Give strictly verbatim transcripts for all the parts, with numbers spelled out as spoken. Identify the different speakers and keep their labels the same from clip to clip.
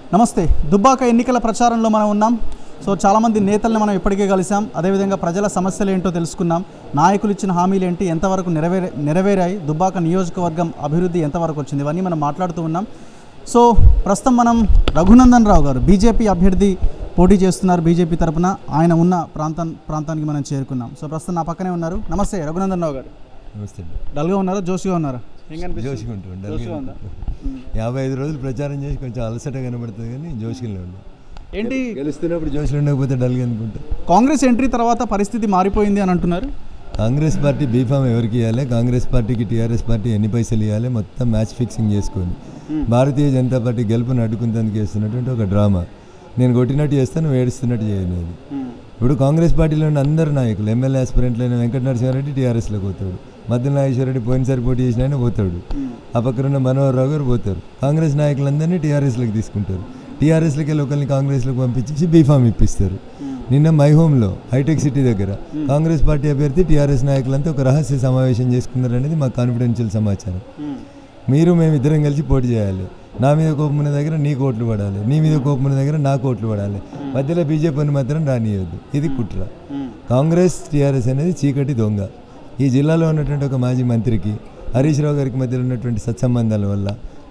Speaker 1: నమస్తే. దుబ్బాక ఎన్నికల ప్రచారంలో మనం ఉన్నాం. సో చాలామంది నేతల్ని మనం ఇప్పటికే కలిసాం. అదేవిధంగా ప్రజల సమస్యలు ఏంటో తెలుసుకున్నాం. నాయకులు ఇచ్చిన హామీలు ఏంటి, ఎంతవరకు నెరవేరే నెరవేరాయి, దుబ్బాక నియోజకవర్గం అభివృద్ధి ఎంతవరకు వచ్చింది, ఇవన్నీ మనం మాట్లాడుతూ ఉన్నాం. సో ప్రస్తుతం మనం రఘునందన్ రావు గారు బీజేపీ అభ్యర్థి పోటీ చేస్తున్నారు బీజేపీ తరఫున. ఆయన ఉన్న ప్రాంతం ప్రాంతానికి మనం చేరుకున్నాం. సో ప్రస్తుతం నా పక్కనే ఉన్నారు. నమస్తే రఘునందన్ రావు గారు.
Speaker 2: నమస్తే.
Speaker 1: డల్గా ఉన్నారా, జోష్గా ఉన్నారా?
Speaker 2: జోష్గా ఉంటుంది. యాభై ఐదు రోజులు ప్రచారం చేసి కొంచెం అలసట కనబడుతుంది కానీ జోష్గా ఉన్నాం.
Speaker 1: ఏంటి
Speaker 2: గెలుస్తున్నప్పుడు జోష్లో ఉండకపోతే డల్గా అనుకుంటా.
Speaker 1: కాంగ్రెస్ ఎంట్రీ తర్వాత పరిస్థితి మారిపోయింది అని అంటున్నారు.
Speaker 2: కాంగ్రెస్ పార్టీ బీఫామ్ ఎవరికి ఇవ్వాలి, కాంగ్రెస్ పార్టీకి టీఆర్ఎస్ పార్టీ ఎన్ని పైసలు ఇవ్వాలి, మొత్తం మ్యాచ్ ఫిక్సింగ్ చేసుకొని భారతీయ జనతా పార్టీ గెలుపుని అడ్డుకుంటందుకు చేస్తున్నటువంటి ఒక డ్రామా. నేను కొట్టినట్టు చేస్తాను, వేడిస్తున్నట్టు చేయలేదు. ఇప్పుడు కాంగ్రెస్ పార్టీలో ఉన్న అందరు నాయకులు ఎమ్మెల్యే ఆస్పిరెంట్లైన వెంకట నరసింహారెడ్డి టీఆర్ఎస్లోకి పోతాడు, మధ్య నాగేశ్వరరెడ్డి పోయినసారి పోటీ చేసిన ఆయన పోతాడు, ఆ పక్కన ఉన్న మనోహర్ రావు గారు పోతారు. కాంగ్రెస్ నాయకులందరినీ టీఆర్ఎస్లోకి తీసుకుంటారు. టీఆర్ఎస్లోకి వెళ్ళి ఒకరిని కాంగ్రెస్లోకి పంపించేసి బీఫామ్ ఇప్పిస్తారు. నిన్న మై హోమ్లో హైటెక్ సిటీ దగ్గర కాంగ్రెస్ పార్టీ అభ్యర్థి టీఆర్ఎస్ నాయకులంతా ఒక రహస్య సమావేశం చేసుకున్నారు అనేది మా కాన్ఫిడెన్షియల్ సమాచారం. మీరు మేమిద్దరం కలిసి పోటీ చేయాలి. నా మీద కోపం ఉన్న దగ్గర నీ కోట్లు పడాలి, నీ మీద కోపం ఉన్న దగ్గర నా కోట్లు పడాలి, మధ్యలో బీజేపీని మాత్రం రానియద్దు. ఇది కుట్ర. కాంగ్రెస్ టీఆర్ఎస్ అనేది చీకటి దొంగ. ఈ జిల్లాలో ఉన్నటువంటి ఒక మాజీ మంత్రికి హరీష్ రావు గారికి మధ్యలో ఉన్నటువంటి సత్సంబంధాల వల్ల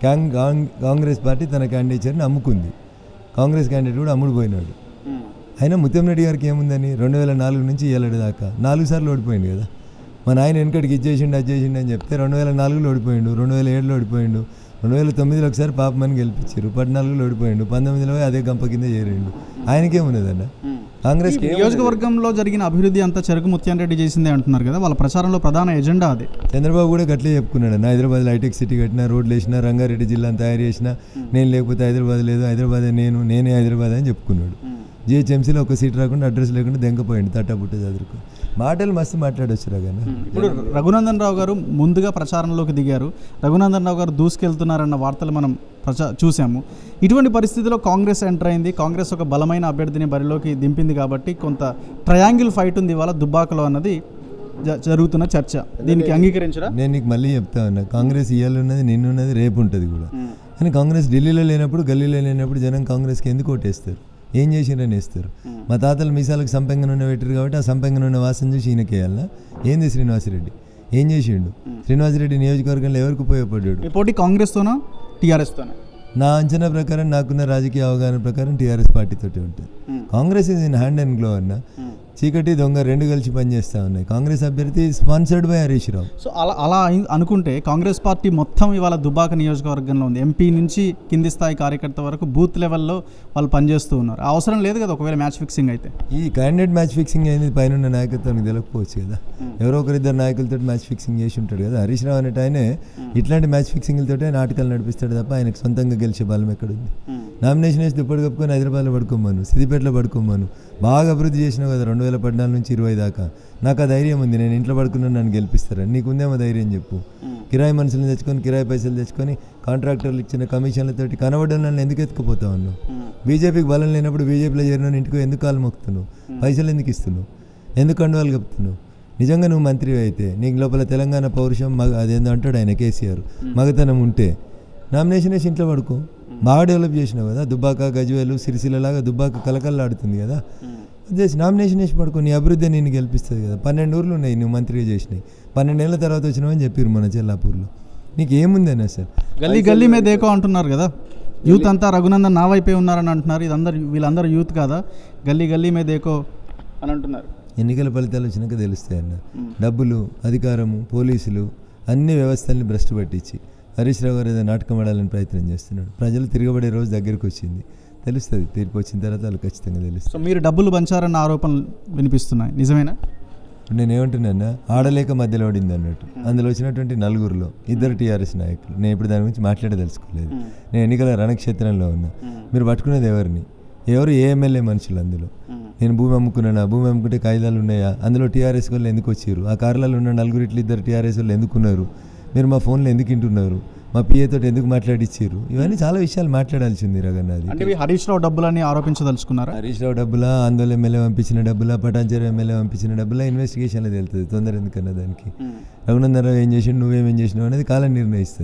Speaker 2: కాంగ్రెస్ పార్టీ తన క్యాండిడేచర్ని అమ్ముకుంది. కాంగ్రెస్ క్యాండిడేట్ కూడా అమ్ముడు పోయినాడు. అయినా ముత్యంరెడ్డి గారికి ఏముందని రెండు వేల నాలుగు నుంచి ఏలాడు దాకా నాలుగు సార్లు ఓడిపోయింది కదా. మన ఆయన వెనకడికి ఇచ్చేసిండు అది చేసిండు అని చెప్తే రెండు వేల నాలుగులో ఓడిపోయిండు, రెండు వేల ఏడులో ఓడిపోయిండు, రెండు వేల తొమ్మిదిలో ఒకసారి పాపమని గెలిపించారు, పద్నాలుగులో ఓడిపోయిండు, పంతొమ్మిదిలో అదే గంప కింద చేరిండు. ఆయనకేమున్నదన్న. కాంగ్రెస్
Speaker 1: నియోజకవర్గంలో జరిగిన అభివృద్ధి అంతా చెరుకు ముత్యారెడ్డి చేసిందే అంటున్నారు కదా, వాళ్ళ ప్రచారంలో ప్రధాన ఎజెండా అదే. చంద్రబాబు కూడా గట్లే చెప్పుకున్నాడు. అన్న హైదరాబాద్లో హైటెక్ సిటీ కట్టినా, రోడ్లు వేసినా, రంగారెడ్డి జిల్లాను తయారు చేసినా, నేను లేకపోతే హైదరాబాద్ లేదు, హైదరాబాదే నేను, నేనే హైదరాబాద్ అని చెప్పుకున్నాడు. జిహెచ్ఎంసీలో ఒక సీట్ రాకుండా అడ్రస్ లేకుండా దెంకపోయింది తట్టబుట్ట చదువుకు. మాటలు మస్తు మాట్లాడొచ్చు రాగానే. ఇప్పుడు రఘునందన్ రావు గారు ముందుగా ప్రచారంలోకి దిగారు. రఘునందన్ రావు గారు దూసుకెళ్తున్నారన్న వార్తలు మనం ప్రచా చూసాము. ఇటువంటి పరిస్థితిలో కాంగ్రెస్ ఎంటర్ అయింది. కాంగ్రెస్ ఒక బలమైన అభ్యర్థిని బరిలోకి దింపింది కాబట్టి కొంత ట్రయాంగిల్ ఫైట్ ఉంది ఇవాళ దుబ్బాకలో అన్నది జరుగుతున్న చర్చ. దీనికి అంగీకరించరా?
Speaker 2: నేను నీకు మళ్ళీ చెప్తా ఉన్నా, కాంగ్రెస్ ఇవాళ ఉన్నది, నిన్నున్నది, రేపు ఉంటుంది కూడా. కానీ కాంగ్రెస్ ఢిల్లీలో లేనప్పుడు, గల్లీలో లేనప్పుడు జనం కాంగ్రెస్కి ఎందుకు ఓటేస్తారు? ఏం చేసిరని వేస్తారు. మా తాతలు మీసాలకు సంపెంగ నూనె పెట్టారు కాబట్టి ఆ సంపెంగ నూనె వాసన చూసి ఈయనకేయాలన్నా? ఏంది శ్రీనివాసరెడ్డి ఏం చేసిండు? శ్రీనివాసరెడ్డి నియోజకవర్గంలో ఎవరికి ఉపయోగపడ్డాడు?
Speaker 1: పోటీ కాంగ్రెస్తోనా టీఆర్ఎస్తోనా?
Speaker 2: నా అంచనా ప్రకారం, నాకున్న రాజకీయ అవగాహన ప్రకారం టీఆర్ఎస్ పార్టీతోటి ఉంటుంది. Congress is in hand and glove అన్న. చీకటి దొంగ రెండు కలిసి పనిచేస్తూ ఉన్నాయి. కాంగ్రెస్ అభ్యర్థి sponsored by Harish Rao.
Speaker 1: So అలా అలా అనుకుంటే కాంగ్రెస్ పార్టీ మొత్తం ఇవాళ దుబ్బాక నియోజకవర్గంలో ఉంది. ఎంపీ నుంచి కింది స్థాయి కార్యకర్త వరకు బూత్ లెవెల్లో వాళ్ళు పనిచేస్తూ ఉన్నారు. అవసరం లేదు కదా ఒకవేళ మ్యాచ్ ఫిక్సింగ్ అయితే.
Speaker 2: ఈ క్యాండిడేట్ మ్యాచ్ ఫిక్సింగ్ అనేది పైన నాయకత్వానికి తెలియకపోవచ్చు కదా. ఎవరో ఒకరిద్దరు నాయకులతో మ్యాచ్ ఫిక్సింగ్ చేసి ఉంటాడు కదా. హరీష్ రావు అనేట ఆయనే ఇట్లాంటి మ్యాచ్ ఫిక్సింగ్లతోటే నాటకాలు నడిపిస్తాడు తప్ప ఆయనకు సొంతంగా గెలిచే బలం ఎక్కడుంది? నామినేషన్ వేసి దుప్పటి కప్పుకొని హైదరాబాద్లో పడుకోమను, సిద్దిపేటలో పడుకోమను. బాగా అభివృద్ధి చేసినావు కదా రెండు వేల పద్నాలుగు నుంచి ఇరవై దాకా. నాకు ఆ ధైర్యం ఉంది, నేను ఇంట్లో పడుకున్నాను, నన్ను గెలిపిస్తారని. నీకుందేమో ధైర్యం చెప్పు. కిరాయి మనుషులను తెచ్చుకొని, కిరాయి పైసలు తెచ్చుకొని, కాంట్రాక్టర్లు ఇచ్చిన కమిషన్లతోటి కనబడ్డం నన్ను ఎందుకు ఎత్తుకుపోతావు అన్నావు? బీజేపీకి బలం లేనప్పుడు బీజేపీలో చేరిన ఇంటికి ఎందుకు కాలు మొక్కుతున్నావు? పైసలు ఎందుకు ఇస్తున్నావు? ఎందుకు కండువాలు కప్పుతున్నావు? నిజంగా నువ్వు మంత్రి అయితే నీకు లోపల తెలంగాణ పౌరుషం మగ అదేందో అంటాడు ఆయన కేసీఆర్, మగతనం ఉంటే నామినేషన్ వేసి ఇంట్లో పడుకో. బాగా డెవలప్ చేసినావు కదా. దుబ్బాక, గజ్వేలు, సిరిసిల్లలాగా దుబ్బాక కలకల్లాడుతుంది కదా. చేసి నామినేషన్ వేసి పడుకో. నీ అభివృద్ధి నేను గెలిపిస్తుంది కదా. పన్నెండు ఊర్లు ఉన్నాయి నువ్వు మంత్రిగా చేసినాయి. పన్నెండేళ్ల తర్వాత వచ్చినావని చెప్పారు మన చెల్లాపూర్లో. నీకు ఏముందని అసలు?
Speaker 1: గల్లీ గల్లీ మీద దేకో అంటున్నారు కదా. యూత్ అంతా రఘునందన్ నా వైపే ఉన్నారని అంటున్నారు. ఇదందరూ వీళ్ళందరూ యూత్ కాదా? గల్లీ గల్లీ మీద దేకో అని అంటున్నారు.
Speaker 2: ఎన్నికల ఫలితాలు వచ్చినాక తెలుస్తాయి అన్న. డబ్బులు, అధికారము, పోలీసులు అన్ని వ్యవస్థల్ని భ్రష్టు పట్టించి హరీష్ రావు గారు ఏదో నాటకం ఆడాలని ప్రయత్నం చేస్తున్నాడు. ప్రజలు తిరగబడే రోజు దగ్గరికి వచ్చింది, తెలుస్తుంది. తీర్పు వచ్చిన తర్వాత వాళ్ళు ఖచ్చితంగా తెలుస్తుంది.
Speaker 1: సో మీరు డబ్బులు పంచారన్న ఆరోపణలు వినిపిస్తున్నాయి, నిజమేనా?
Speaker 2: నేను ఏమంటున్నా, ఆడలేక మధ్యలో పడింది అన్నట్టు. అందులో వచ్చినటువంటి నలుగురిలో ఇద్దరు టీఆర్ఎస్ నాయకులు. నేను ఇప్పుడు దాని గురించి మాట్లాడదలుచుకోలేదు. నేను ఎన్నికల రణక్షేత్రంలో ఉన్నా. మీరు పట్టుకునేది ఎవరిని? ఎవరు ఏ ఎమ్మెల్యే మనుషులు అందులో? నేను భూమి అమ్ముకున్నానా? భూమి అమ్ముకుంటే కాగితాలు ఉన్నాయా? అందులో టీఆర్ఎస్ వాళ్ళు ఎందుకు వచ్చారు? ఆ కార్లలో ఉన్న నలుగురు ఇట్లు ఇద్దరు టీఆర్ఎస్ వాళ్ళు ఎందుకున్నారు? మీరు మా ఫోన్లో ఎందుకు వింటున్నారు? మా పిఏతో ఎందుకు మాట్లాడిచ్చారు? ఇవన్నీ చాలా విషయాలు మాట్లాడాల్సి ఉంది రఘునాథ్.
Speaker 1: అంటే హరీష్ రావు డబ్బులని ఆరోపించదలుచుకున్నారు.
Speaker 2: హరీష్ రావు డబ్బులా, ఆందోళన ఎమ్మెల్యే పంపించిన డబ్బులా, పటాన్చెరు ఎమ్మెల్యే పంపించిన డబ్బులా ఇన్వెస్టిగేషన్లో తెలుస్తుంది. తొందర ఎందుకన్నా దానికి. రఘునందన్ రావు ఏం చేసిండు, నువ్వేమేం చేసినావు అనేది కాలం నిర్ణయిస్తుంది.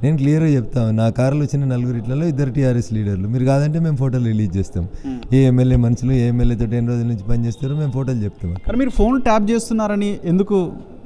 Speaker 2: నేను క్లియర్గా చెప్తాను, నా కారులో వచ్చిన నలుగురు ఇట్లలో ఇద్దరు టీఆర్ఎస్ లీడర్లు, మీరు కాదంటే మేము ఫోటోలు రిలీజ్ చేస్తాం. ఏ ఎమ్మెల్యే మనుషులు ఏ ఎమ్మెల్యేతో ఎన్ని రోజుల నుంచి పనిచేస్తారో మేము ఫోటోలు చెప్తాం.
Speaker 3: కానీ మీరు ఫోన్ ట్యాప్ చేస్తున్నారని ఎందుకు,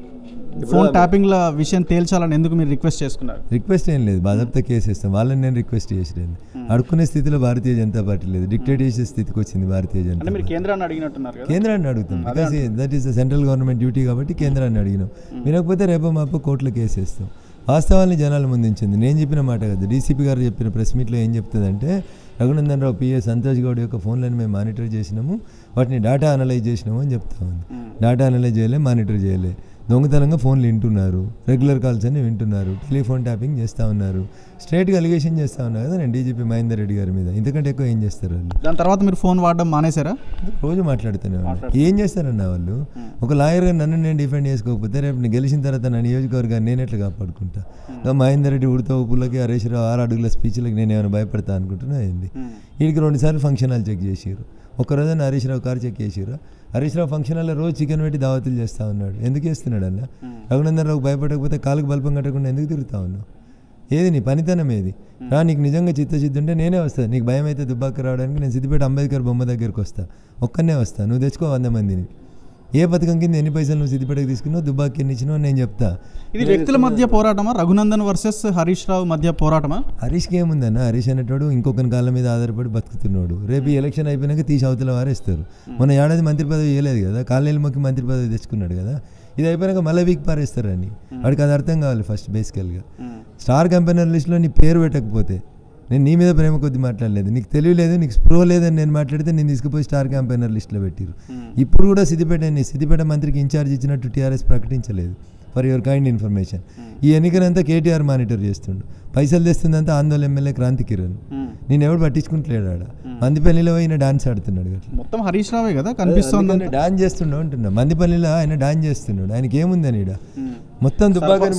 Speaker 3: ఫోన్ ట్యాపింగ్ల విషయం తేల్చాలని ఎందుకు మీరు రిక్వెస్ట్ చేసుకున్నారు?
Speaker 2: రిక్వెస్ట్ ఏం లేదు, బాధ్యత కేసు ఇస్తాం. వాళ్ళని నేను రిక్వెస్ట్ చేసేది అడుక్కునే స్థితిలో భారతీయ జనతా పార్టీ లేదు, డిక్టేట్ చేసే స్థితికి వచ్చింది భారతీయ జనతా పార్టీ.
Speaker 3: కేంద్రాన్ని అడిగినట్టున్నారు,
Speaker 2: కేంద్రాన్ని అడుగుతాం, because that is the central government duty కాబట్టి కేంద్రాన్ని అడిగినాం. వినకపోతే రేపో మాపో కోర్టులో కేసు వేస్తాం. వాస్తవాన్ని జనాల ముందుంచింది, నేను చెప్పిన మాట కాదు. డీసీపీ గారు చెప్పిన ప్రెస్ మీట్లో ఏం చెప్తుందంటే, రఘునందన్ రావు పిఏ సంతోష్ గౌడ్ యొక్క ఫోన్లను మేము మానిటర్ చేసినాము, వాటిని డేటా అనలైజ్ చేసినాము అని చెప్తా ఉంది. డేటా అనలైజ్ చేయలే, మానిటర్ చేయలే, దొంగతనంగా ఫోన్లు వింటున్నారు, రెగ్యులర్ కాల్స్ అన్ని వింటున్నారు, టెలిఫోన్ ట్యాపింగ్ చేస్తూ ఉన్నారు, స్ట్రైట్గా అలిగేషన్ చేస్తూ ఉన్నారు కదా నేను డీజీపీ మహేందర్ రెడ్డి గారి మీద. ఇంతకంటే ఎక్కువ ఏం చేస్తారు వాళ్ళు?
Speaker 3: దాని తర్వాత మీరు ఫోన్ వాడడం మానేశారా?
Speaker 2: రోజు మాట్లాడుతూనే వాళ్ళు. ఏం చేస్తారన్న వాళ్ళు? ఒక లాయర్గా నన్ను నేను డిఫెండ్ చేసుకోకపోతే రేపు నేను గెలిచిన తర్వాత నా నియోజకవర్గాన్ని నేను ఎట్లా కాపాడుకుంటా? మహేందర్ రెడ్డి ఉడత ఊపులకి, హరీష్ రావు ఆరు అడుగుల స్పీచ్లకి నేను ఏమైనా భయపడతా అనుకుంటున్నా ఏంది? వీడికి రెండుసార్లు ఫంక్షన్ హాల్ చెక్ చేసారు, ఒక్కరోజు హరీష్ రావు కారు చెక్ చేసారు. హరీష్ రావు ఫంక్షన్ హాల్లో రోజు చికెన్ పెట్టి దావతులు చేస్తూ ఉన్నాడు. ఎందుకు చేస్తున్నాడు అన్న? రఘునందన్ రావుకు భయపడకపోతే కాలుకు బల్పం కట్టకుండా ఎందుకు తిరుగుతా ఉన్నావు? ఏది నీ పనితనం ఏది? రా, నీకు నిజంగా చిత్తశుద్ధి ఉంటే నేనే వస్తాను. నీకు భయం అయితే దుబ్బాక రావడానికి నేను సిద్దిపేట అంబేద్కర్ బొమ్మ దగ్గరికి వస్తా, ఒక్కనే వస్తా, నువ్వు తెచ్చుకో వంద మందిని. ఏ పథకం కింద ఎన్ని పైసలు నువ్వు సిద్దిపేటకి తీసుకున్నావు, దుబ్బాకి ఎన్ని ఇచ్చినావు నేను చెప్తా.
Speaker 3: ఇది వ్యక్తుల మధ్య పోరాటమా, రఘునందన్ వర్సెస్ హరీష్ రావు మధ్య పోరాటమా?
Speaker 2: హరీష్కి ఏముందన్న, హరీష్ అనేటోడు ఇంకొకరి కాళ్ళ మీద ఆధారపడి బతుకుతున్నాడు. రేపు ఈ ఎలక్షన్ అయిపోయినాక తీసి అవతల వారేస్తారు. మొన్న ఏడాది మంత్రి పదవి ఇవ్వలేదు కదా, కాళ్ళేళ్ళు మొక్కి మంత్రి పదవి తెచ్చుకున్నాడు కదా, ఇది అయిపోయినాక మళ్ళీ వీక్ పారేస్తారని వాడికి అది అర్థం కావాలి ఫస్ట్. బేసికల్గా స్టార్ కంపెనీల లిస్టులో నీ పేరు పెట్టకపోతే, నేను నీ మీద ప్రేమ కొద్ది మాట్లాడలేదు, నీకు తెలియలేదు, నీకు స్ప్రో లేదని నేను మాట్లాడితే నేను తీసుకుపోయి స్టార్ క్యాంపెయినర్ లిస్టులో పెట్టారు. ఇప్పుడు కూడా సిద్దిపేట సిద్దిపేట మంత్రికి ఇన్ఛార్జ్ ఇచ్చినట్టు టీఆర్ఎస్ ప్రకటించలేదు. For your kind information. ఈ ఎన్నికలంతా కేటీఆర్ మానిటర్ చేస్తుండు, పైసలు తెస్తుందంతా ఆందోళన ఎమ్మెల్యే క్రాంతి కిరణ్. నేను ఎవడు పట్టించుకుంటలేడు. ఆడ మందిపల్లిలో ఆయన డాన్స్ ఆడుతున్నాడు కదా,
Speaker 3: మొత్తం హరీష్ రావే కదా కనిపిస్తుంది,
Speaker 2: డాన్స్ చేస్తుండవు అంటున్నా. మందిపల్లిలో ఆయన డాన్స్ చేస్తున్నాడు, ఆయనకి ఏముందని ఈడ మొత్తం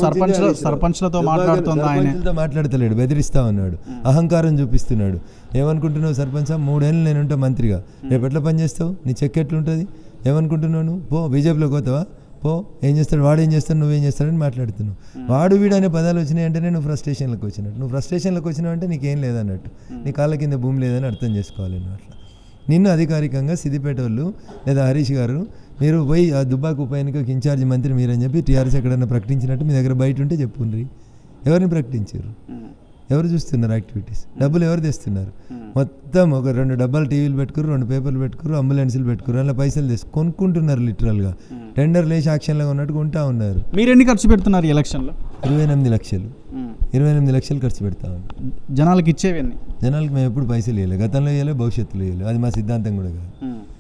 Speaker 3: సర్పంచ్లతో మాట్లాడుతూ
Speaker 2: మాట్లాడతలేడు, బెదిరిస్తా ఉన్నాడు, అహంకారం చూపిస్తున్నాడు. ఏమనుకుంటున్నావు సర్పంచ్? మూడేళ్ళు నేను ఉంటా మంత్రిగా, రేపు ఎట్లా పనిచేస్తావు? నీ చెక్ ఎట్లుంటుంది? ఏమనుకుంటున్నావు నువ్వు? పో బీజేపీలోకి పోతావా? పో, ఏం చేస్తాడు వాడు, ఏం చేస్తాడు నువ్వేం చేస్తాడని మాట్లాడుతున్నావు. వాడు వీడు అనే పదాలు వచ్చినాయంటేనే నువ్వు ఫ్రస్ట్రేషన్లకు వచ్చినట్టు. నువ్వు ఫ్రస్ట్రేషన్లకు వచ్చినావు అంటే నీకేం లేదన్నట్టు, నీ కాళ్ళ కింద భూమి లేదని అర్థం చేసుకోవాలి నువ్వు. అట్లా నిన్ను అధికారికంగా సిద్దిపేట వాళ్ళు లేదా హరీష్ గారు మీరు పోయి ఆ దుబ్బాక ఉప ఎన్నికకి ఇన్ఛార్జి మంత్రి మీరని చెప్పి టీఆర్ఎస్ ఎక్కడన్నా ప్రకటించినట్టు మీ దగ్గర బయట ఉంటే చెప్పుండ్రి. ఎవరిని ప్రకటించారు? ఎవరు చూస్తున్నారు యాక్టివిటీస్? డబ్బులు ఎవరు తెస్తున్నారు? మొత్తం ఒక రెండు డబ్బాలు టీవీలు పెట్టుకురు, రెండు పేపర్లు పెట్టుకురు, అంబులెన్స్లు పెట్టుకురు, అలా పైసలు తెసి కొనుక్కుంటున్నారు. లిటరల్గా టెండర్ లేచి యాక్షన్లో ఉన్నట్టు ఉంటా ఉన్నారు.
Speaker 3: మీరు ఎన్ని ఖర్చు పెడుతున్నారు ఈ ఎలక్షన్లో?
Speaker 2: ఇరవై ఎనిమిది లక్షలు ఇరవై ఎనిమిది లక్షలు ఖర్చు పెడతా ఉన్నాం.
Speaker 3: జనాలకు ఇచ్చేవన్నీ? జనాలకు
Speaker 2: మేము ఎప్పుడు పైసలు ఇవ్వలేదు, గతంలో ఇవ్వలేదు, భవిష్యత్తులో ఇవ్వలేదు. అది మా సిద్ధాంతం కూడా కాదు.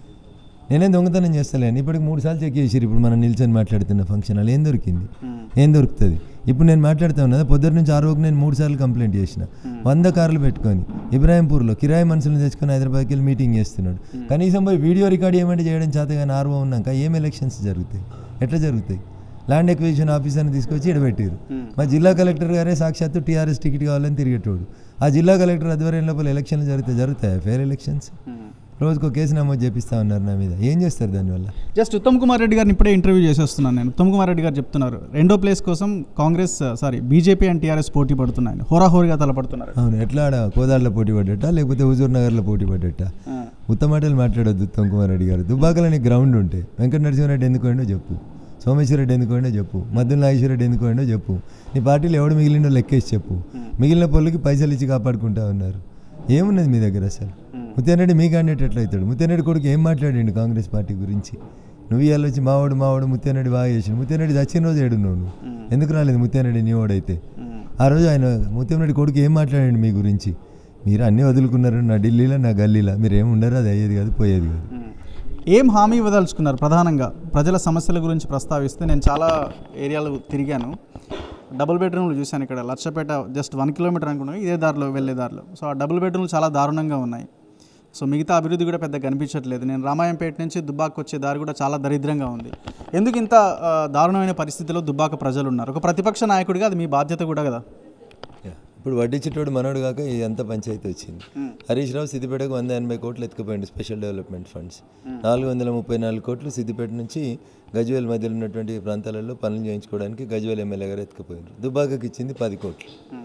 Speaker 2: నేనేం దొంగతనం చేస్తలేను. ఇప్పటికి మూడు సార్లు చెక్ చేసారు. ఇప్పుడు మనం నిల్చొని మాట్లాడుతున్న ఫంక్షన్ హాల్ ఏం దొరికింది? ఏం దొరుకుతుంది? ఇప్పుడు నేను మాట్లాడుతూ ఉన్నదా, పొద్దున్న నుంచి ఆ రోజు నేను మూడు సార్లు కంప్లైంట్ చేసిన. వంద కార్లు పెట్టుకొని ఇబ్రాహీంపూర్లో కిరాయి మనుషులను తెచ్చుకొని హైదరాబాద్కి వెళ్ళి మీటింగ్ చేస్తున్నాడు. కనీసం పోయి వీడియో రికార్డ్ ఏమంటే చేయడం చేత కానీ ఆర్వో ఉన్నాక ఏం ఎలక్షన్స్ జరుగుతాయి? ఎట్లా జరుగుతాయి? ల్యాండ్ ఎక్విజిషన్ ఆఫీసర్ని తీసుకొచ్చి ఇడబెట్టారు. మా జిల్లా కలెక్టర్ గారే సాక్షాత్తు టీఆర్ఎస్ టికెట్ కావాలని తిరిగేటోడు. ఆ జిల్లా కలెక్టర్ ఆధ్వర్యం లోపల ఎలక్షన్లు జరిగితే జరుగుతాయి ఫెయిర్ ఎలక్షన్స్? రోజుకో కేసు నమోదు చేపిస్తా ఉన్నారు నా మీద. ఏం చేస్తారు దానివల్ల?
Speaker 3: జస్ట్ ఉత్తమ్ కుమార్ రెడ్డి గారిని ఇప్పుడే ఇంటర్వ్యూ చేసేస్తున్నాను నేను. ఉత్తమ్ కుమార్ రెడ్డి గారు చెప్తున్నారు రెండో ప్లేస్ కోసం Congress sorry BJP and TRS పోటీ పడుతున్నాయి, హోరాహోరీగా తలపడుతున్నారు.
Speaker 2: అవును, ఎట్లా ఆడ కోదాడలో పోటీ పడ్డట లేకపోతే హుజూర్ నగర్లో పోటీ పడ్డట? ఉత్తమాటలు మాట్లాడొద్దు ఉత్తమ్ కుమార్ రెడ్డి గారు. దుబ్బాకలని గ్రౌండ్ ఉంటే వెంకట నరసింహారెడ్డి ఎందుకు పోయిండో చెప్పు, సోమేశ్వరరెడ్డి ఎందుకు పోయిండో చెప్పు, మద్దుల నాగేశ్వరరెడ్డి ఎందుకు పోయిండో చెప్పు, నీ పార్టీలో ఎవడు మిగిలిండో లెక్కేసి చెప్పు. మిగిలిన పనులకి పైసలు ఇచ్చి కాపాడుకుంటా ఉన్నారు. ఏమున్నది మీ దగ్గర అసలు? ముత్యాన్ రెడ్డి మీ క్యాండిడేట్ ఎట్లా అవుతాడు? ముత్యాన్ రెడ్డి కొడుకు ఏం మాట్లాడండి కాంగ్రెస్ పార్టీ గురించి? నువ్వు ఇవాళ వచ్చి మావాడు మావాడు ముత్యాన్ రెడ్డి బాగా చేసి, ముత్యాన్ రెడ్డి చచ్చిన రోజు ఏడున్నావు నువ్వు, ఎందుకు రాలేదు ముత్యాన్ రెడ్డి నీ వాడైతే? ఆ రోజు ఆయన ముత్యాన్ రెడ్డి కొడుకు ఏం మాట్లాడండి మీ గురించి? మీరు అన్నీ వదులుకున్నారు, నా ఢిల్లీలో నా గల్లీలో, మీరు ఏమి ఉండరు, అది అయ్యేది కాదు పోయేది కాదు.
Speaker 3: ఏం హామీ ఇవ్వదలుచుకున్నారు? ప్రధానంగా ప్రజల సమస్యల గురించి ప్రస్తావిస్తే నేను చాలా ఏరియాలు తిరిగాను, డబుల్ బెడ్రూమ్లు చూశాను. ఇక్కడ లక్షపేట జస్ట్ వన్ కిలోమీటర్ అనుకున్నాను, ఇదే దారిలో వెళ్ళే దారిలో. సో ఆ డబుల్ బెడ్రూమ్లు చాలా దారుణంగా ఉన్నాయి. సో మిగతా అభివృద్ధి కూడా పెద్ద కనిపించట్లేదు. నేను రామాయంపేట నుంచి దుబ్బాకు వచ్చే దారి కూడా చాలా దరిద్రంగా ఉంది. ఎందుకు ఇంత దారుణమైన పరిస్థితిలో దుబ్బాక ప్రజలు ఉన్నారు? ఒక ప్రతిపక్ష నాయకుడిగా అది మీ బాధ్యత కూడా కదా.
Speaker 2: ఇప్పుడు వడ్డించేటోడు మనోడు కాక ఎంత పంచాయతీ వచ్చింది. హరీష్ రావు సిద్దిపేటకు వంద ఎనభై కోట్లు ఎత్తుకుపోయింది స్పెషల్ డెవలప్మెంట్ ఫండ్స్. నాలుగు వందల ముప్పై నాలుగు కోట్లు సిద్దిపేట నుంచి గజ్వేల్ మధ్యలో ఉన్నటువంటి ప్రాంతాలలో పనులు చేయించుకోవడానికి గజ్వేల్ ఎమ్మెల్యే గారు ఎత్తుకుపోయారు. దుబ్బాకకి ఇచ్చింది పది కోట్లు.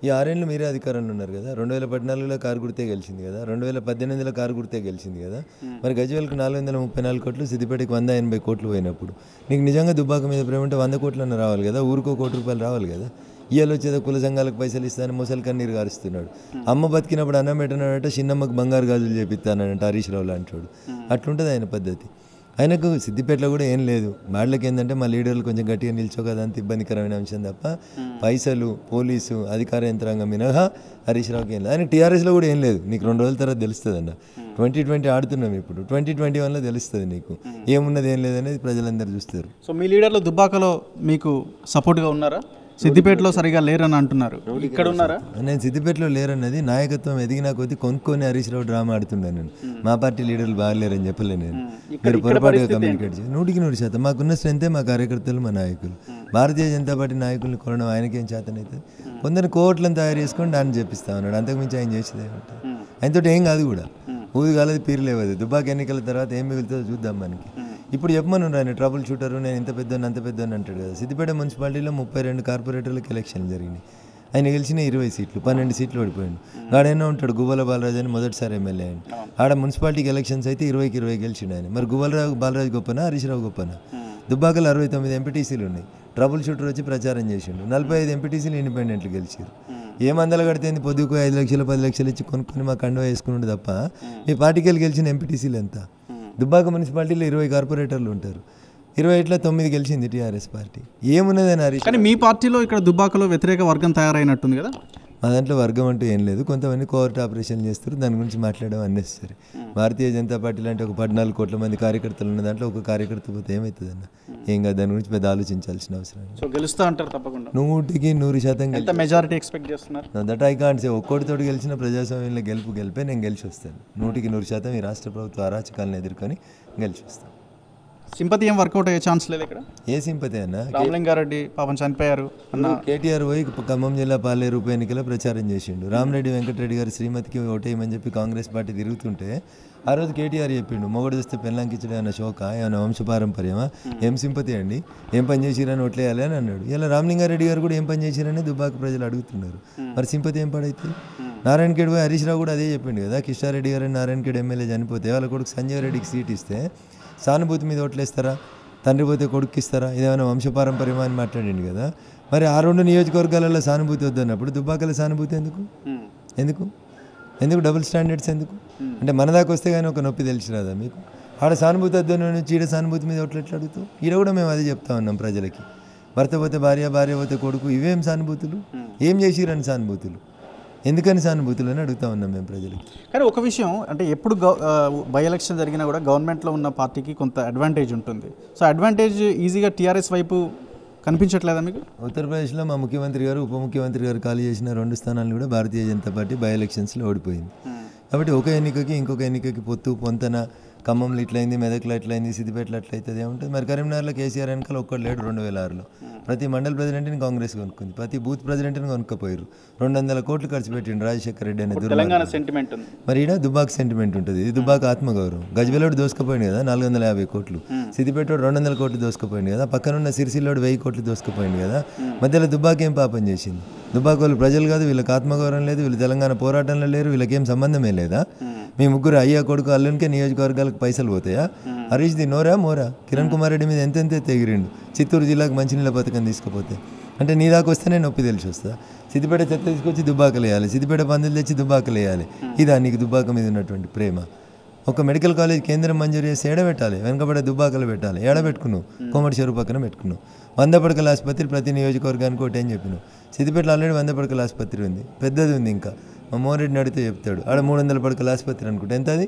Speaker 2: ఈ ఆరేళ్ళు మీరే అధికారంలో ఉన్నారు కదా. రెండు వేల పద్నాలుగులో కారు గుర్తే గెలిచింది కదా, రెండు వేల పద్దెనిమిదిలో కారు గుర్తే గెలిచింది కదా. మరి గజ్వేల్కి నాలుగు వందల ముప్పై నాలుగు కోట్లు, సిద్దిపేటకి వంద ఎనభై కోట్లు పోయినప్పుడు నీకు నిజంగా దుబ్బాక మీద ప్రేమ ఉంటే వంద కోట్లన్నా రావాలి కదా, ఊరికో కోటి రూపాయలు రావాలి కదా. ఇవాళ వచ్చేదో కుల సంఘాలకు పైసలు ఇస్తానని ముసలి కన్నీరు గారుస్తున్నాడు. అమ్మ బతికినప్పుడు అన్నం పెట్టినాడంటే చిన్నమ్మకు బంగారు గాజులు చేపిస్తానంట హరీష్ రావు లాంటి. అట్లుంటుంది ఆయన పద్ధతి. ఆయనకు సిద్దిపేటలో కూడా ఏం లేదు. వాళ్ళకి ఏంటంటే మా లీడర్లు కొంచెం గట్టిగా నిల్చో కదా అంత ఇబ్బందికరమైన అంశం తప్ప పైసలు, పోలీసు, అధికార యంత్రాంగం మినహా హరీష్ రావుకి ఏం లేదు. ఆయన టీఆర్ఎస్లో కూడా ఏం లేదు. నీకు రెండు రోజుల తర్వాత తెలుస్తుంది అన్న. ట్వంటీ ట్వంటీ ఆడుతున్నాం ఇప్పుడు, ట్వంటీ ట్వంటీ వన్లో తెలుస్తుంది నీకు ఏమున్నది ఏం లేదనేది ప్రజలందరూ చూస్తారు.
Speaker 3: సో మీ లీడర్లు దుబ్బాకలో మీకు సపోర్ట్గా ఉన్నారా? సిద్దిపేటలో సరిగా లేరని అంటున్నారు, ఇక్కడ ఉన్నారా?
Speaker 2: నేను సిద్దిపేటలో లేరన్నది నాయకత్వం ఎదిగినా కొద్దీ కొనుక్కొని హరీష్ రావు డ్రామా ఆడుతున్నాను. నేను మా పార్టీ లీడర్లు బాగాలేరని చెప్పలే. నేను మీరు పొరపాటుగా కమ్యూనికేట్ చేసి నూటికి నూరు శాతం మాకున్న స్ట్రెంతే మా కార్యకర్తలు, మా నాయకులు. భారతీయ జనతా పార్టీ నాయకుల్ని కొనడం ఆయనకేం చేతనైతే కొందరు కోట్లను తయారు చేసుకొని దాన్ని చేపిస్తా ఉన్నాడు. అంతకుమించి ఆయన చేసేదే ఉంటుంది. ఆయనతో ఏం కాదు కూడా. ఊది కాలేదు, పీరు లేవదు. దుబ్బాక ఎన్నికల తర్వాత ఏం మిగులుతుందో చూద్దాం మనకి. ఇప్పుడు చెప్పమను ఆయన ట్రబుల్ షూటరు, నేను ఇంత పెద్ద అంత పెద్ద అంటాడు కదా. సిద్దిపేట మున్సిపాలిటీలో ముప్పై రెండు కార్పొరేటర్లకు ఎలక్షన్లు జరిగినాయి. ఆయన గెలిచిన ఇరవై సీట్లు, పన్నెండు సీట్లు ఓడిపోయాడు. ఆడైనా ఉంటాడు గువ్వల బాలరాజు అని మొదటిసారి ఎమ్మెల్యే ఆయన. ఆడ మున్సిపాలిటీకి ఎలక్షన్స్ అయితే ఇరవైకి ఇరవై గెలిచిండు ఆయన. మరి గువ్వలరావు బాలరాజు గొప్పనా, హరీష్ రావు గొప్పనా? దుబ్బాకలో అరవై తొమ్మిది ఎంపీటీసీలు ఉన్నాయి. ట్రబుల్ షూటర్ వచ్చి ప్రచారం చేసిండు. నలభై ఐదు ఎంపీటీసీలు ఇండిపెండెంట్లు గెలిచారు. ఏ మందలు కడితేంది పొద్దుకు ఐదు లక్షలు పది లక్షలు ఇచ్చి కొనుక్కొని మా కండువా వేసుకున్నాడు తప్ప మీ పార్టీకి వెళ్ళి గెలిచిన ఎంపీటీసీలు ఎంత? దుబ్బాక మున్సిపాలిటీలో ఇరవై కార్పొరేటర్లు ఉంటారు. ఇరవై ఇట్లా తొమ్మిది గెలిచింది టీఆర్ఎస్ పార్టీ. ఏమున్నదని హరీష్.
Speaker 3: కానీ మీ పార్టీలో ఇక్కడ దుబ్బాకలో వ్యతిరేక వర్గం తయారైనట్టుంది కదా?
Speaker 2: మా దాంట్లో వర్గం అంటూ ఏం లేదు. కొంతమంది కోవర్ట్ ఆపరేషన్ చేస్తారు, దాని గురించి మాట్లాడడం అన్నెసరీ. భారతీయ జనతా పార్టీ లాంటి ఒక పద్నాలుగు కోట్ల మంది కార్యకర్తలు ఉన్న దాంట్లో ఒక కార్యకర్త పోతే ఏమవుతుంది అన్న? ఏం కాదు, దాని గురించి పెద్ద ఆలోచించాల్సిన అవసరం.
Speaker 3: సో గెలుస్తా అంటారు తప్పకుండా?
Speaker 2: నూటికి నూరు శాతం
Speaker 3: ఎంత మెజారిటీ ఎక్స్పెక్ట్ చేస్తున్నారు?
Speaker 2: That I can't say. ఒక్కోటితోటి గెలిచిన ప్రజాస్వామ్యంలో గెలుపు గెలిపే నేను గెలిచి వస్తాను. నూటికి నూరు శాతం ఈ రాష్ట్ర ప్రభుత్వ అరాచకాలను ఎదుర్కొని గెలిచి వస్తాను.
Speaker 3: సింపతి ఏం వర్కౌట్ అయ్యే ఛాన్స్ లేదు ఇక్కడ?
Speaker 2: ఏ సింపతి అన్న?
Speaker 3: రామలింగారెడ్డి పాపం చనిపోయారు అన్న.
Speaker 2: కేటీఆర్ పోయి ఖమ్మం జిల్లా పాలేరు ఉప ఎన్నికల ప్రచారం చేసిండు. రామరెడ్డి వెంకటరెడ్డి గారి శ్రీమతికి ఓటేయమని చెప్పి కాంగ్రెస్ పార్టీ తిరుగుతుంటే ఆ రోజు కేటీఆర్ చెప్పిండు, మొగడు చూస్తే పెళ్ళంకిచ్చడం ఏమైనా షోక, ఏమైనా వంశపారంపర్యమా, ఏం సింపతి అండి, ఏం పని చేసిరని ఓట్లేయాలి అని అన్నాడు. ఇలా రామలింగారెడ్డి గారు కూడా ఏం పని చేసిరని దుబ్బాక ప్రజలు అడుగుతున్నారు. మరి సింపతి ఏం పడైతే? నారాయణఖేడ్ పోయి హరీష్ రావు కూడా అదే చెప్పిండు కదా. కిషారెడ్డి గారు నారాయణఖేడ్ ఎమ్మెల్యే చనిపోతే వాళ్ళ కొడుకు సంజయ్ రెడ్డికి సీట్ ఇస్తే సానుభూతి మీద ఓట్లేస్తారా? తండ్రి పోతే కొడుకు ఇస్తారా? ఇదేమైనా వంశపారంపర్యమా అని మాట్లాడిండు కదా. మరి ఆ రెండు నియోజకవర్గాలలో సానుభూతి వద్దన్నప్పుడు దుబ్బాకల సానుభూతి ఎందుకు? ఎందుకు ఎందుకు డబుల్ స్టాండర్డ్స్ ఎందుకు? అంటే మన దాకా వస్తే కానీ ఒక నొప్పి తెలిసి రాదా మీకు? ఆడ సానుభూతి వద్దని నుంచి ఈడ సానుభూతి మీద ఓట్లు ఎట్లా అడుగుతావు? ఈడ కూడా మేము అదే చెప్తా ఉన్నాం ప్రజలకి. భర్త పోతే భార్య, భార్య పోతే కొడుకు, ఇవేం సానుభూతులు? ఏం చేసిరని సానుభూతులు? ఎందుకని సానుభూతులు అని అడుగుతా ఉన్నాం మేము ప్రజలకి.
Speaker 3: కానీ ఒక విషయం అంటే ఎప్పుడు బై ఎలక్షన్ జరిగినా కూడా గవర్నమెంట్లో ఉన్న పార్టీకి కొంత అడ్వాంటేజ్ ఉంటుంది. సో అడ్వాంటేజ్ ఈజీగా టీఆర్ఎస్ వైపు కనిపించట్లేదా మీకు?
Speaker 2: ఉత్తరప్రదేశ్లో మా ముఖ్యమంత్రి గారు, ఉప ముఖ్యమంత్రి గారు ఖాళీ చేసిన రెండు స్థానాలు కూడా భారతీయ జనతా పార్టీ బై ఎలక్షన్స్లో ఓడిపోయింది. కాబట్టి ఒక ఎన్నికకి ఇంకొక ఎన్నికకి పొత్తు పొంతన, ఖమ్మంలో ఇట్లయింది, మెదక్లో ఎట్లయింది, సిద్దిపేటలో అట్లయితుంది ఏముంటుంది. మరి కరీంనగర్లో కేసీఆర్ వెనకాల ఒక్కడు లేడు. రెండు వేల ఆరులో ప్రతి మండల ప్రెసిడెంట్ని కాంగ్రెస్ కొనుక్కుంది, ప్రతి బూత్ ప్రెసిడెంట్ని కొనుక్కపోయారు. రెండు వందల కోట్లు ఖర్చు పెట్టిండు రాజశేఖర రెడ్డి అనే
Speaker 3: తెలంగాణ సెంటిమెంట్ ఉంది.
Speaker 2: మరి ఈడ దుబ్బాక సెంటిమెంట్ ఉంటుంది. ఇది దుబ్బాక ఆత్మగౌరవం. గజ్వేలోడు దోసుకుపోయింది కదా నాలుగు వందల యాభై కోట్లు, సిద్దిపేటోడు రెండు వందల కోట్లు దోసుకుపోయింది కదా, పక్కనున్న సిరిసిల్లోడు వెయ్యి కోట్లు దోసుకుపోయింది కదా. మధ్యలో దుబ్బాక ఏం పాపం చేసింది? దుబ్బాక వాళ్ళు ప్రజలు కాదు, వీళ్ళకి ఆత్మగౌరవం లేదు, వీళ్ళు తెలంగాణ పోరాటంలో లేరు, వీళ్ళకేం సంబంధమే లేదా? మీ ముగ్గురు అయ్యా కొడుకు అల్లునికే నియోజకవర్గాలకు పైసలు పోతాయా? హరీష్ ది నోరా మోరా? కిరణ్ కుమార్ రెడ్డి మీద ఎంతెంతే తెగిరిండు చిత్తూరు జిల్లాకు మంచినీళ్ళ పథకం తీసుకుపోతే. అంటే నీ దాకా వస్తేనే నొప్పి తెలిసి వస్తా. సిద్దిపేట చెత్త తీసుకొచ్చి దుబ్బాకలు వేయాలి, సిద్దిపేట పందులు తెచ్చి దుబ్బాకలు వేయాలి. ఇదా నీకు దుబ్బాక మీద ఉన్నటువంటి ప్రేమ? ఒక మెడికల్ కాలేజ్ కేంద్రం మంజూరు చేసి ఏడబెట్టాలి, వెనకబడే దుబ్బాకలు పెట్టాలి. ఏడబెట్టుకున్నావు, కోమటి చెరువు పక్కన పెట్టుకున్నావు. వంద పడకల ఆసుపత్రి ప్రతి నియోజకవర్గానికి ఒకటి అని చెప్పినావు. సిద్దిపేటలో ఆల్రెడీ వంద పడకల ఆసుపత్రి ఉంది, పెద్దది ఉంది. ఇంకా మా మోరెడ్డిని అడిగితే చెప్తాడు, ఆడ మూడు వందల పడకల ఆసుపత్రి అనుకుంటే ఎంత అది?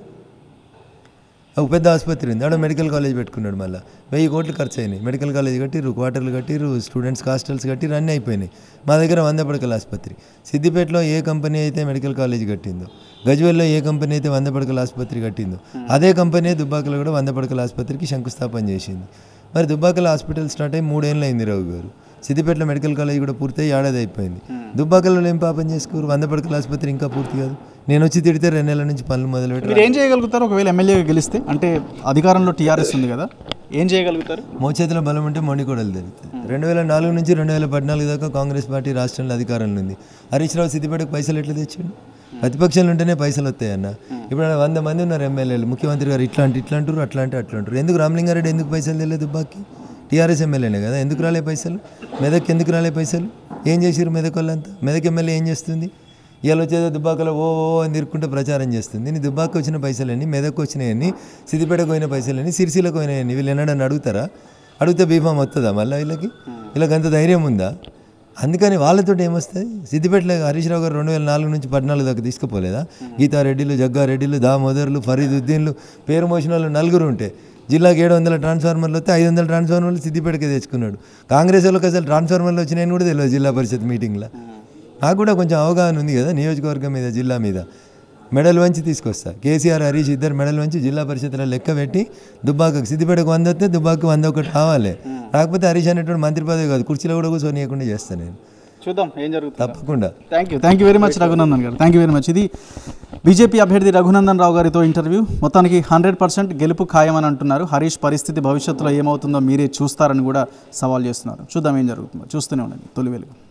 Speaker 2: ఒక పెద్ద ఆసుపత్రి ఉంది, ఆడ మెడికల్ కాలేజ్ పెట్టుకున్నాడు. మళ్ళీ వెయ్యి కోట్లు ఖర్చు అయినాయి. మెడికల్ కాలేజ్ కట్టిరు, క్వార్టర్లు కట్టిరు, స్టూడెంట్స్ హాస్టల్స్ కట్టిరు, అన్నీ అయిపోయినాయి. మా దగ్గర వంద పడకల ఆసుపత్రి. సిద్దిపేటలో ఏ కంపెనీ అయితే మెడికల్ కాలేజ్ కట్టిందో, గజ్వేల్లో ఏ కంపెనీ అయితే వంద పడకల ఆసుపత్రి కట్టిందో, అదే కంపెనీ దుబ్బాకలో కూడా వంద పడకల ఆసుపత్రికి శంకుస్థాపన చేసింది. మరి దుబ్బాకల హాస్పిటల్ స్టార్ట్ అయ్యి మూడేళ్ళు అయింది రావు గారు. సిద్దిపేటలో మెడికల్ కాలేజ్ కూడా పూర్తయి ఏడాది అయిపోయింది. దుబ్బాకలో ఏం పాపం చేసుకోరు? వంద పడకల ఆసుపత్రి ఇంకా పూర్తి కాదు. నేను వచ్చి తిడితే రెండు నెలల నుంచి పనులు మొదలు పెట్టి
Speaker 3: మీరు ఏం చేయగలుగుతారు ఒకవేళ ఎమ్మెల్యేగా గెలిస్తే? అంటే అధికారంలో టీఆర్ఎస్ ఉంది కదా, ఏం చేయగలుగుతారు?
Speaker 2: మోచేతిలో బలం ఉంటే మొండికోడలు తెలుస్తుంది. రెండు వేల నాలుగు నుంచి రెండు వేల పద్నాలుగు దాకా కాంగ్రెస్ పార్టీ రాష్ట్రంలో అధికారంలో ఉంది. హరీష్ రావు సిద్దిపేటకు పైసలు ఎట్లా తెచ్చాడు? ప్రతిపక్షాలు ఉంటేనే పైసలు వస్తాయన్న. ఇప్పుడు వంద మంది ఉన్నారు ఎమ్మెల్యేలు, ముఖ్యమంత్రి గారు ఇట్లా అంటే ఇట్లా అంటారు, అట్లా అంటే అట్లా అంటారు. ఎందుకు రామలింగారెడ్డి ఎందుకు పైసలు తెలియదు? దుబ్బాకి టీఆర్ఎస్ ఎమ్మెల్యేనే కదా, ఎందుకు రాలే పైసలు? మెదక్ ఎందుకు రాలే పైసలు? ఏం చేసారు మెదక్ వాళ్ళంతా? మెదక్ ఎమ్మెల్యే ఏం చేస్తుంది? ఇవాళ వచ్చేదో దుబ్బాకలో ఓ ఓ అని తిరుక్కుంటే ప్రచారం చేస్తుంది. నీ దుబ్బాకి వచ్చిన పైసలన్నీ, మెదక్ వచ్చినాయని, సిద్దిపేటకు పోయిన పైసలన్నీ, సిరిసిలకు పోయినాయని వీళ్ళు ఎన్నడని అడుగుతారా? అడిగితే బీఫామ్ వస్తుందా మళ్ళీ వీళ్ళకి? వీళ్ళకి అంత ధైర్యం ఉందా? అందుకని వాళ్ళతో ఏమొస్తుంది? సిద్దిపేటలో హరీష్ రావు గారు రెండు వేల నాలుగు నుంచి పద్నాలుగు దాకా తీసుకుపోలేదా? గీతారెడ్డిలు, జగ్గారెడ్డిలు, దామోదర్లు, ఫరీదుద్దీన్లు, పేరు మోసిన వాళ్ళు నలుగురు ఉంటే జిల్లాకి ఏడు వందల ట్రాన్స్ఫార్మర్లు వస్తే ఐదు వందల ట్రాన్స్ఫార్మర్లు సిద్దిపేటకే తెచ్చుకున్నాడు. కాంగ్రెస్ వాళ్ళకి అసలు ట్రాన్స్ఫార్మర్లు వచ్చినాయని కూడా తెలియదు జిల్లా పరిషత్ మీటింగ్లో. నాకు కూడా కొంచెం అవగాహన ఉంది కదా నియోజకవర్గం మీద, జిల్లా మీద. మెడల్ వంచి తీసుకొస్తా. కేసీఆర్, హరీష్ ఇద్దరు మెడల్ వంచి జిల్లా పరిషత్లో లెక్క పెట్టి దుబ్బాకకు సిద్దిపేటకు వంద వస్తే దుబ్బాకు వంద ఒకటి రావాలి. రాకపోతే హరీష్ అనేటువంటి మంత్రి పదవి కాదు, కుర్చీలో కూడా కూర్చోనీయకుండా చేస్తాను నేను.
Speaker 3: చూద్దాం ఏం జరుగుతుంది.
Speaker 2: తప్పకుండా.
Speaker 3: Thank you thank you very much Raghunandan garu. Thank you very much. ఇది బీజేపీ అభ్యర్థి రఘునందన్ రావు గారితో ఇంటర్వ్యూ. మొత్తానికి హండ్రెడ్ పర్సెంట్ గెలుపు ఖాయమని అంటున్నారు. హరీష్ పరిస్థితి భవిష్యత్తులో ఏమవుతుందో మీరే చూస్తారని కూడా సవాల్ చేస్తున్నారు. చూద్దాం ఏం జరుగుతుందో. చూస్తూనే ఉండండి తొలి వెలుగు.